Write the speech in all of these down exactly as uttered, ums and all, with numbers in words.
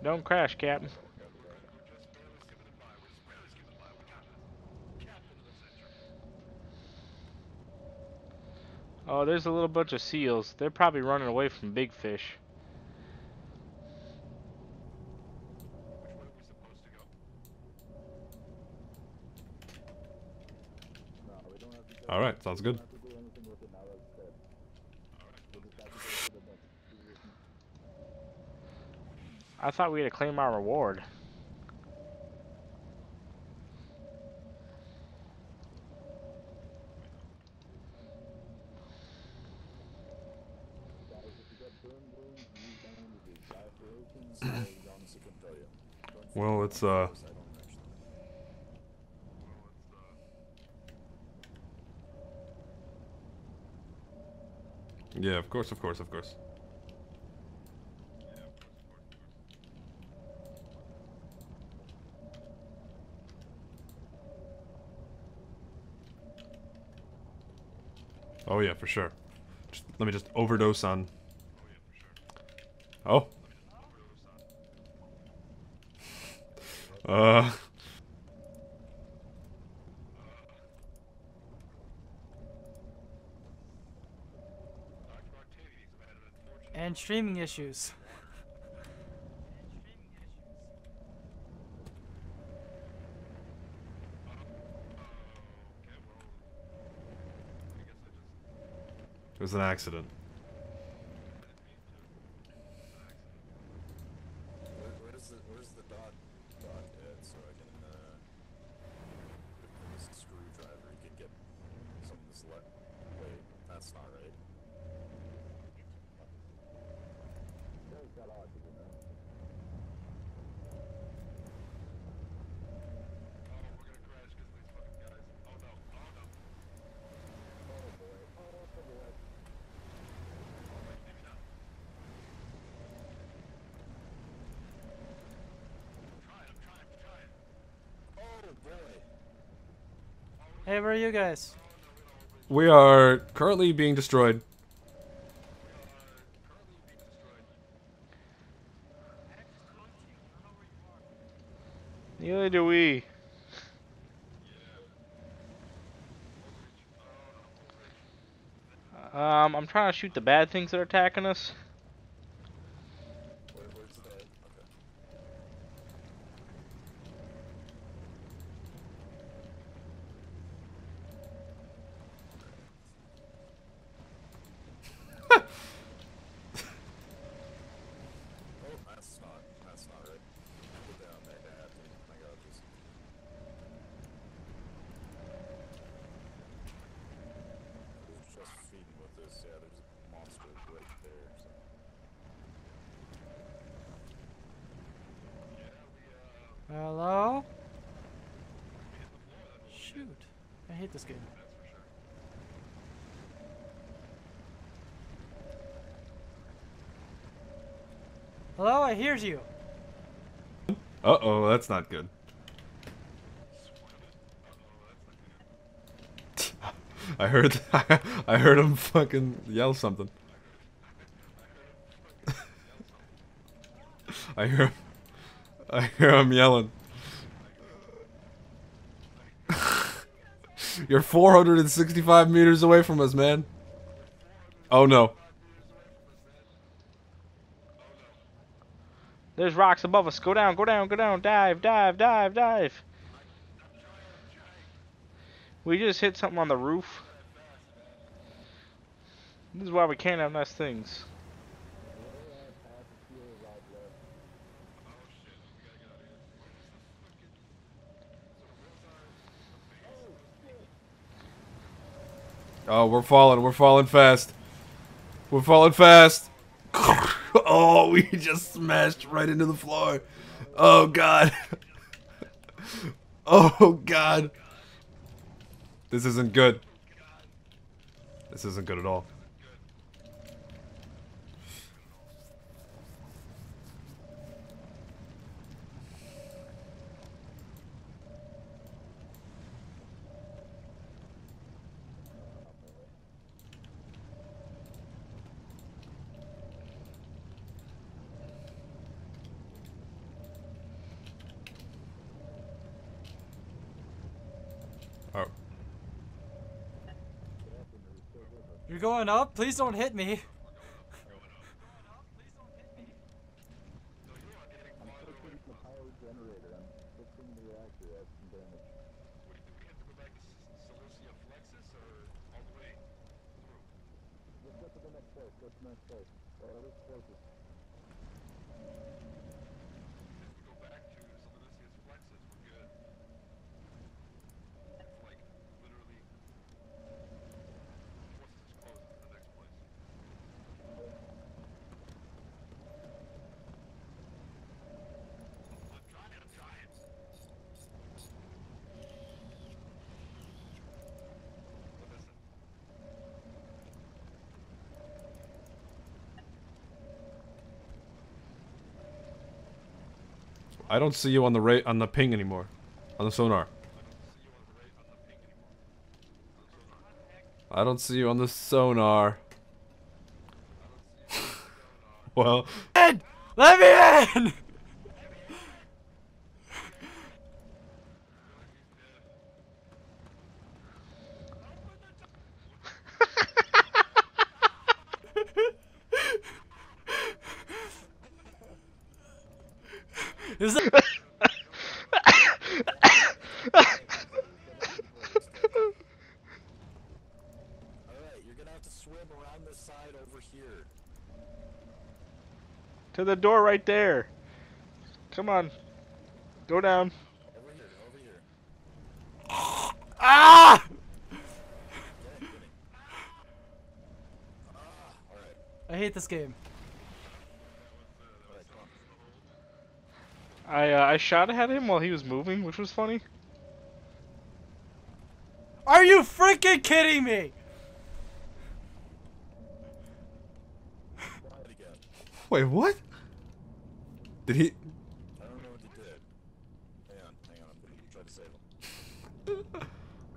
Don't crash, Captain. Oh, there's a little bunch of seals. They're probably running away from big fish. All right, sounds good. I thought we had to claim our reward. Well, it's uh. Yeah, of course, of course, of course. Oh yeah, for sure. Just, let me just overdose on. Oh. Uh. And streaming issues. It was an accident. Where's the where's the dot dot at so I can uh with this screwdriver you can get some of this let wait, that's not right. Hey, where are you guys? We are currently being destroyed. Neither do we. Um, I'm trying to shoot the bad things that are attacking us. Where, where's the okay. Oh, that's not that's not right. Put down that dad. My god, just just feeding with this, yeah, there's a monster right there. So. Hello? Shoot. I hate this game. Hello, I hear you. Uh-oh, that's not good. I heard I heard him fucking yell something. I hear him I hear him yelling. You're four hundred sixty-five meters away from us, man. Oh no. There's rocks above us. Go down, go down, go down. Dive, dive, dive, dive. We just hit something on the roof. This is why we can't have nice things. Oh, we're falling. We're falling fast. We're falling fast. Oh, we just smashed right into the floor. Oh, God. Oh, God. This isn't good. This isn't good at all. You're going up? Please don't hit me. I don't see you on the ra on the ping anymore. On the sonar. I don't see you on the sonar. Well, Let me in! Is it? Alright, you're gonna have to swim around this side over here. To the door right there. Come on. Go down. Over here, over here. Ah! Get it, get it. Ah, alright. I hate this game. Alright, come on. I uh, I shot at him while he was moving, which was funny. Are you freaking kidding me? Try it again. wait, what? Did he? I don't know what he did. Hang on, hang on, I'm gonna try to save him.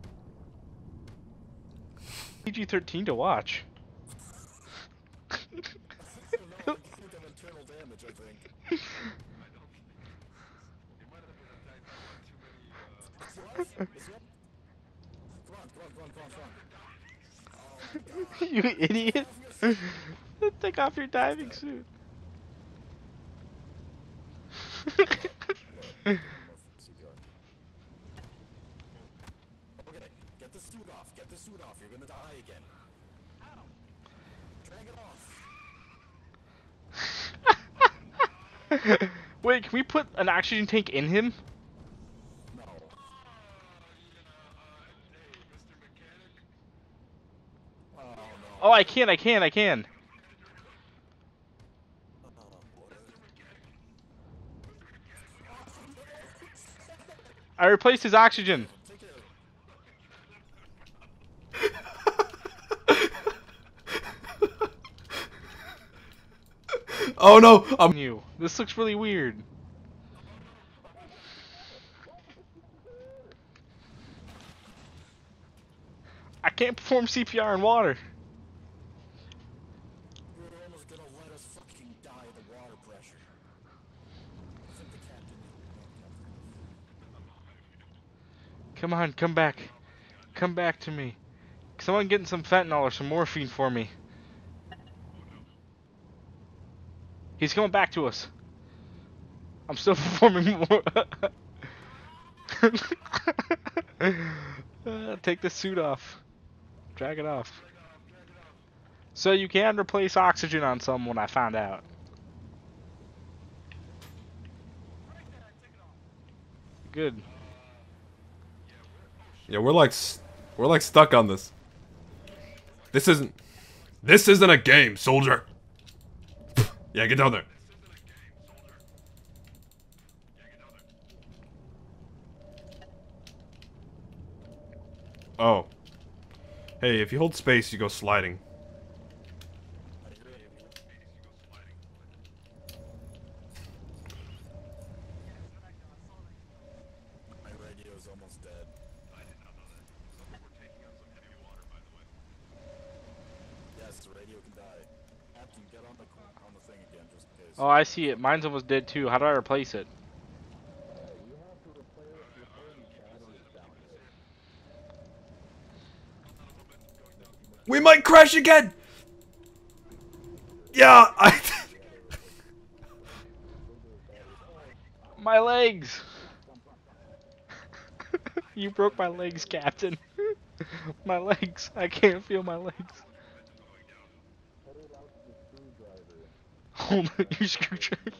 P G thirteen to watch. I don't know, I think I'm internal damage, I think. What? Is what? Come on, come on, come on, come on, come on. Oh, You idiot. Take off your diving suit. C P R. Okay, get the suit off, get the suit off, you're gonna die again. Ow! Drag it off! Wait, can we put an oxygen tank in him? No. Oh no. Oh, I can, I can, I can. I replaced his oxygen. Take it. Oh no! I'm. You. This looks really weird. I can't perform C P R in water. You're almost gonna let us fucking die of the water pressure. I think the captain Come on, come back. Come back to me. Someone getting some fentanyl or some morphine for me. He's coming back to us. I'm still performing more. uh, take the suit off. Drag it off. So you can replace oxygen on someone, I found out. Good. Yeah, we're like, s- we're like stuck on this. This isn't, this isn't a game, soldier. Yeah, get down there. Oh. Hey, if you hold space, you go sliding. My radio is almost dead. I did not know that. We're taking on some heavy water, by the way. Yes, the radio can die. Captain, get on the on the thing again, just in case. Oh, I see it. Mine's almost dead too. How do I replace it? We might crash again! Yeah, I... My legs! You broke my legs, Captain. My legs. I can't feel my legs. Hold your screwdriver.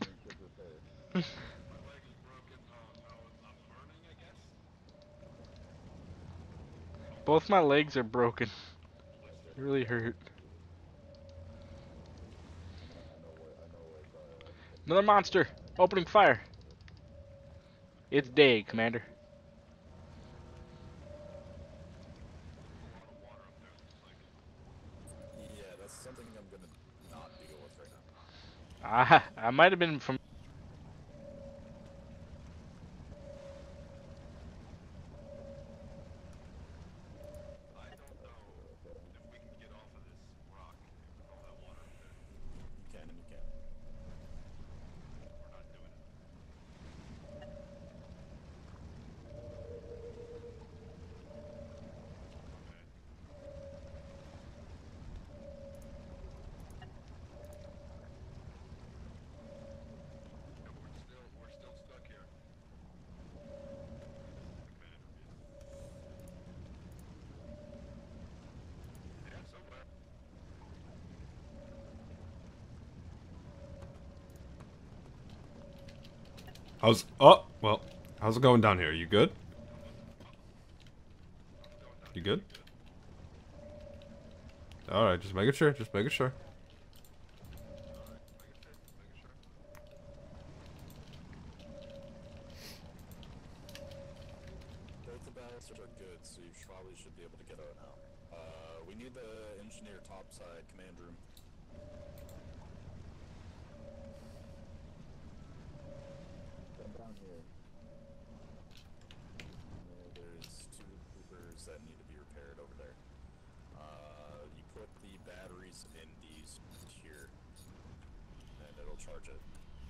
Both my legs are broken. It really hurt. Another monster! Opening fire! It's day, Commander. Yeah, that's something I'm gonna not deal with right now. I, I might have been from... You can and you can. How's... Oh, well. How's it going down here? You good? You good? Alright, just making sure. Just making sure. Both the ballists are good, so you probably should be able to get out now. Uh, we need the engineer topside command room. Come down here. Uh, there's two coopers that need to be repaired over there. Uh, you put the batteries in these here, and it'll charge it.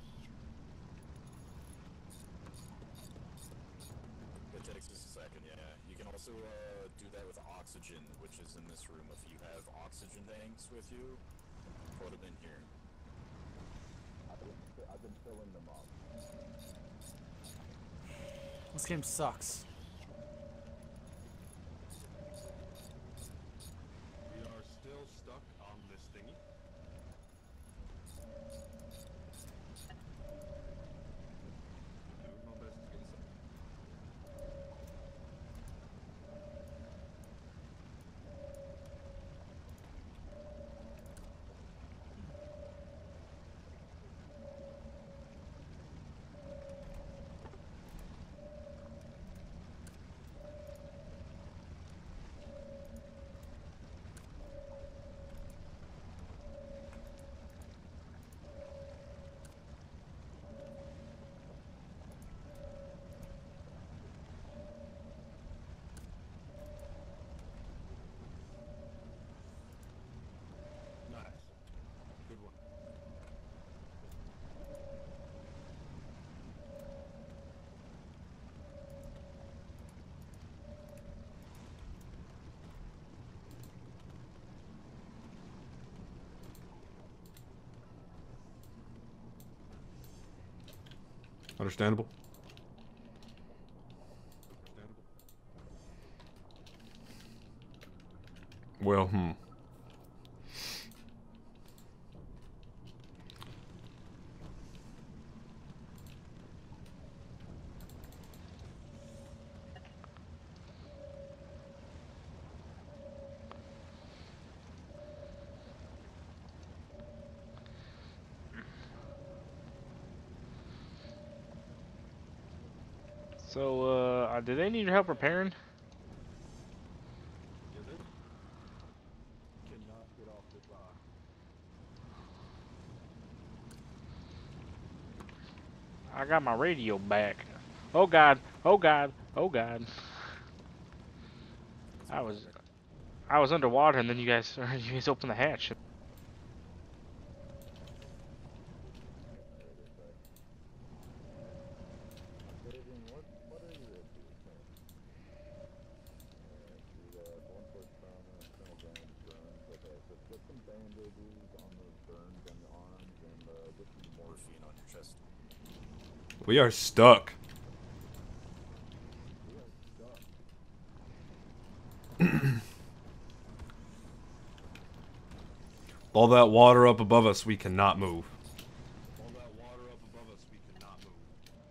It takes just a second, yeah. You can also uh, do that with oxygen, which is in this room. If you have oxygen tanks with you, put them in here. I've been, I've been filling them up. This game sucks. We are still stuck on this thingy. Doing my best to get us up. Nice. Good one. Understandable. Understandable. Well, hmm. So, uh, do they need your help repairing? Yeah, they cannot get off this rock. I got my radio back. Oh god, oh god, oh god. I was, I was underwater and then you guys, you guys opened the hatch. What, what are your issues, man? Uh, see, uh, one foot trauma, internal damage burn. Get some bandages on the burns on your arms and uh, get some morphine on your chest. We are stuck. We are stuck. All that water up above us, we cannot move. All that water up above us, we cannot move.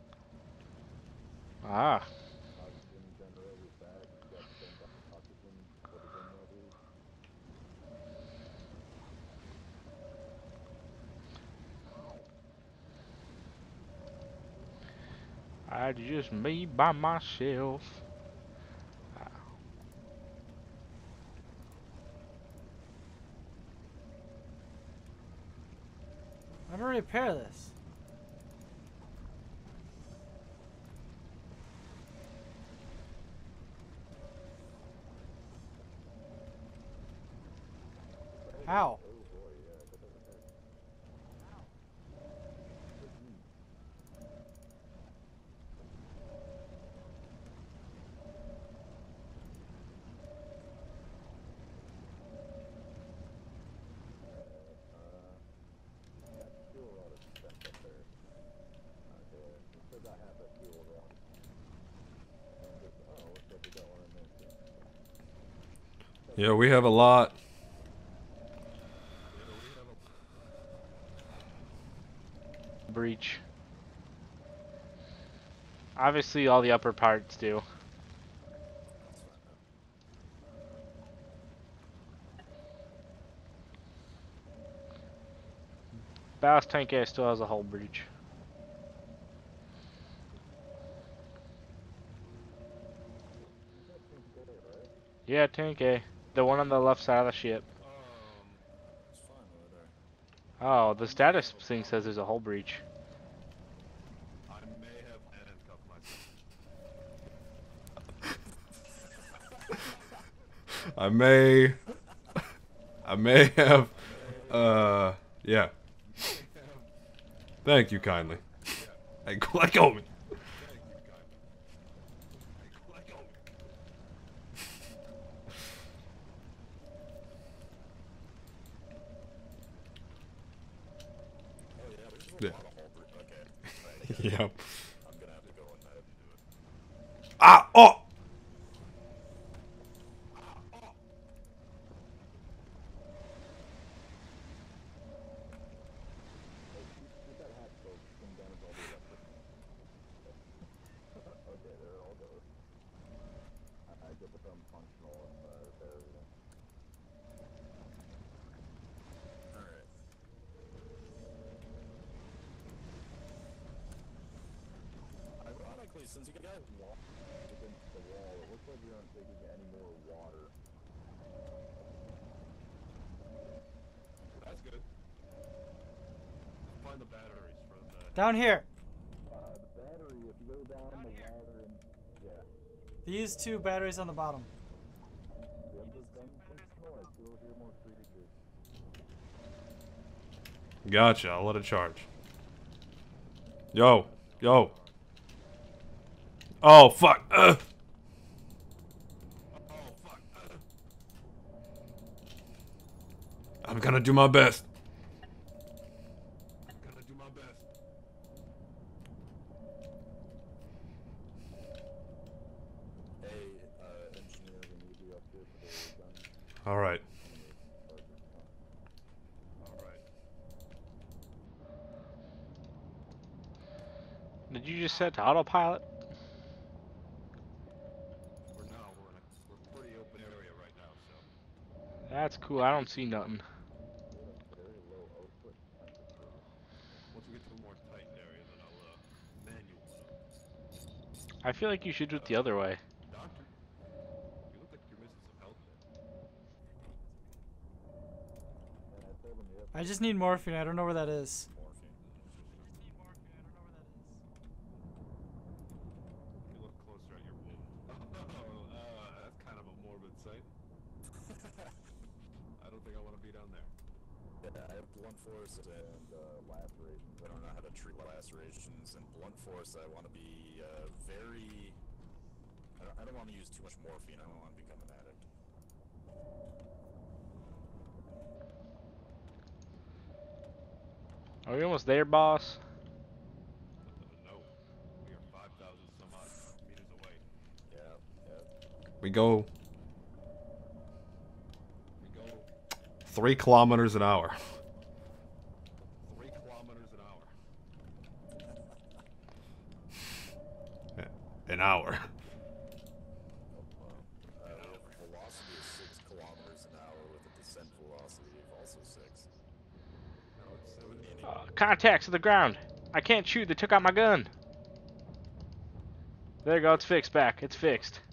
Ah. Oxygen generator's back. You got some oxygen. Put it in there, dude. I just me by myself. How do I repair this? How? Oh boy, yeah. Get over there. That fuel rod is spent up there. Okay, we still got half that fuel rod. And just, oh, looks like we got one in there too. Yeah, we have a lot. Breach. Obviously, all the upper parts do. Ballast tank A still has a hull breach. Yeah, tank A. The one on the left side of the ship. Um, it's fine over there. Oh, the status thing says there's a hull breach. I may have handcuffed myself. I may. I may have. Uh, yeah. Thank you kindly. Hey, let go of me. Oh yeah, there's a Yeah. lot of hull bre- Okay. Right, Yep. I'm gonna have to go and uh, do it. Ah! Oh! Keep that hatch closed. It's gonna damage all the electric. Okay, there it all goes. I, I get the film functional and uh, repair everything. Alright. Ironically, since you guys walked against the wall, it looks like you aren't taking any more water. That's good. Find the batteries for the. Down here. Uh, the battery, if you go down the ladder and, yeah. These two batteries on the bottom. You have this done some noise. You'll hear more creatures. Gotcha. I'll let it charge. Yo, yo. Oh fuck. Uh. Oh fuck. Uh. I'm gonna do my best. I'm gonna do my best. Hey, uh, engineer, we need you up here for the gun. All right. All right. Did you just set to autopilot? For now, we're in a we're pretty open area right now, so. That's cool. I don't see nothing. Very low output temperature. Once we get to a more tight area, then I'll uh, manual it up. I feel like you should do it the other way. Doctor, you look like you're missing some health there. And I told him you have I just need morphine. I don't know where that is. Morphine. You look closer at your wound. Oh, uh, that's kind of a morbid sight. I don't think I want to be down there. Yeah, I have blunt force and uh, lacerations. I don't know how to treat lacerations. And blunt force, I want to be uh, very. I don't, I don't want to use too much morphine. I don't want to become an addict. Are we almost there, boss? No. We are five thousand some odd meters away. Yeah, yeah. We go We go three kilometers an hour. three kilometers an hour. An hour. Uh, we have a velocity of six kilometers an hour with a descent velocity of also six. No, it's seven. Uh, contacts to the ground. I can't shoot. They took out my gun. There you go. It's fixed back. It's fixed.